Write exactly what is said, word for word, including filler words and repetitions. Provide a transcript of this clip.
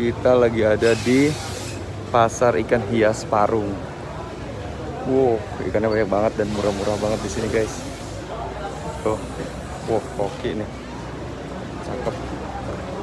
Kita lagi ada di pasar ikan hias Parung. Wow, ikannya banyak banget dan murah-murah banget di sini, guys. Tuh, wow, koki nih, cakep.